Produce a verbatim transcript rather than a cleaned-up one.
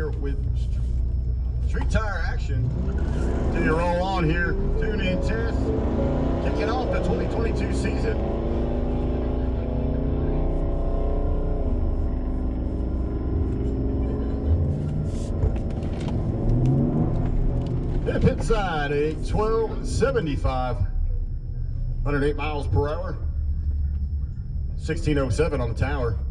here with street tire action. Continue to roll on here. Tune in test. Kicking off the twenty twenty-two season. Pit side, a twelve seventy-five, one hundred eight miles per hour, sixteen oh seven on the tower.